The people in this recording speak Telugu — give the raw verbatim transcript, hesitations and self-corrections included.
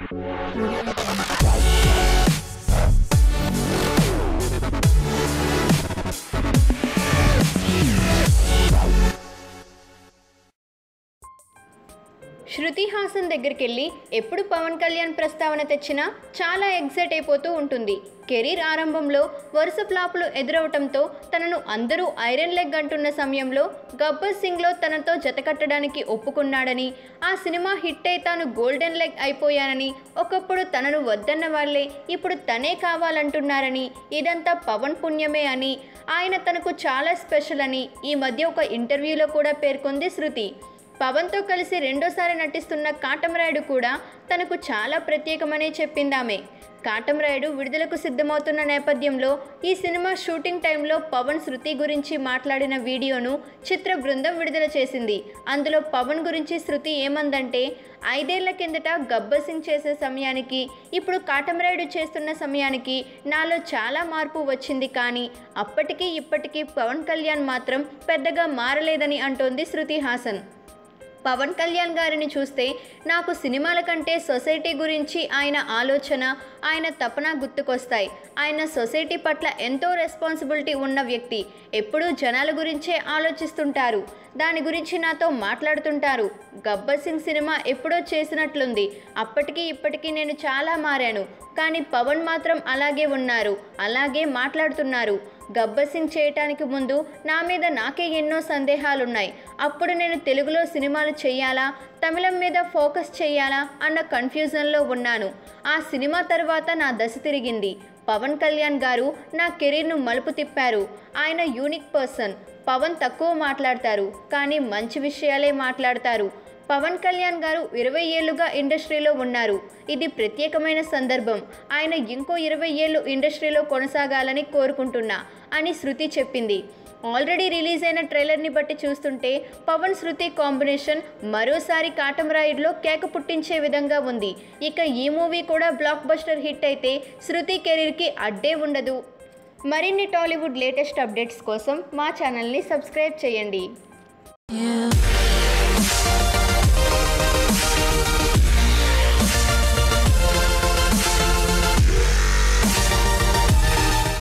శృతి హాసన్ దగ్గరికి వెళ్ళి ఎప్పుడు పవన్ కళ్యాణ్ ప్రస్తావన తెచ్చినా చాలా ఎగ్జైట్ అయిపోతూ ఉంటుంది. కెరీర్ ఆరంభంలో వరుస ఫ్లాపులు ఎదురవటంతో తనను అందరూ ఐరన్ లెగ్ అంటున్న సమయంలో గబ్బర్ సింగ్లో తనతో జతకట్టడానికి ఒప్పుకున్నాడని, ఆ సినిమా హిట్ అయి తాను గోల్డెన్ లెగ్ అయిపోయానని, ఒకప్పుడు తనను వద్దన్న వాళ్లే ఇప్పుడు తనే కావాలంటున్నారని, ఇదంతా పవన్ పుణ్యమే అని, ఆయన తనకు చాలా స్పెషల్ అని ఈ మధ్య ఒక ఇంటర్వ్యూలో కూడా పేర్కొంది శృతి. పవన్తో కలిసి రెండోసారి నటిస్తున్న కాటమరాయుడు కూడా తనకు చాలా ప్రత్యేకమనే చెప్పిందామె. కాటమరాయుడు విడుదలకు సిద్ధమవుతున్న నేపథ్యంలో ఈ సినిమా షూటింగ్ టైంలో పవన్ శృతి గురించి మాట్లాడిన వీడియోను చిత్ర బృందం విడుదల చేసింది. అందులో పవన్ గురించి శృతి ఏమందంటే, ఐదేళ్ల కిందట గబ్బర్ సింగ్ చేసే సమయానికి ఇప్పుడు కాటమరాయుడు చేస్తున్న సమయానికి నాలో చాలా మార్పు వచ్చింది, కానీ అప్పటికీ ఇప్పటికీ పవన్ కళ్యాణ్ మాత్రం పెద్దగా మారలేదని అంటోంది శృతి హాసన్. పవన్ కళ్యాణ్ గారిని చూస్తే నాకు సినిమాల కంటే సొసైటీ గురించి ఆయన ఆలోచన, ఆయన తపన గుర్తుకొస్తాయి. ఆయన సొసైటీ పట్ల ఎంతో రెస్పాన్సిబిలిటీ ఉన్న వ్యక్తి. ఎప్పుడూ జనాల గురించే ఆలోచిస్తుంటారు, దాని గురించి నాతో మాట్లాడుతుంటారు. గబ్బర్ సింగ్ సినిమా ఎప్పుడో చేసినట్లుంది. అప్పటికి ఇప్పటికీ నేను చాలా మారాను, కానీ పవన్ మాత్రం అలాగే ఉన్నారు, అలాగే మాట్లాడుతున్నారు. గబ్బర్ సింగ్ చేయటానికి ముందు నా మీద నాకే ఎన్నో సందేహాలున్నాయి. అప్పుడు నేను తెలుగులో సినిమాలు చేయాలా, తమిళం మీద ఫోకస్ చేయాలా అన్న కన్ఫ్యూజన్లో ఉన్నాను. ఆ సినిమా తర్వాత నా దశ తిరిగింది. పవన్ కళ్యాణ్ గారు నా కెరీర్ను మలుపు తిప్పారు. ఆయన యూనిక్ పర్సన్. పవన్ తక్కువ మాట్లాడతారు, కానీ మంచి విషయాలే మాట్లాడతారు. పవన్ కళ్యాణ్ గారు ఇరవై ఏళ్లుగా ఇండస్ట్రీలో ఉన్నారు. ఇది ప్రత్యేకమైన సందర్భం. ఆయన ఇంకో ఇరవై ఏళ్ళు ఇండస్ట్రీలో కొనసాగాలని కోరుకుంటున్నా అని శృతి చెప్పింది. ఆల్రెడీ రిలీజ్ అయిన ట్రైలర్ని బట్టి చూస్తుంటే పవన్ శృతి కాంబినేషన్ మరోసారి కాటమరాయుడులో కేక పుట్టించే విధంగా ఉంది. ఇక ఈ మూవీ కూడా బ్లాక్ బస్టర్ హిట్ అయితే శృతి కెరీర్కి అడ్డే ఉండదు. మరిన్ని టాలీవుడ్ లేటెస్ట్ అప్డేట్స్ కోసం మా ఛానల్ని సబ్స్క్రైబ్ చేయండి.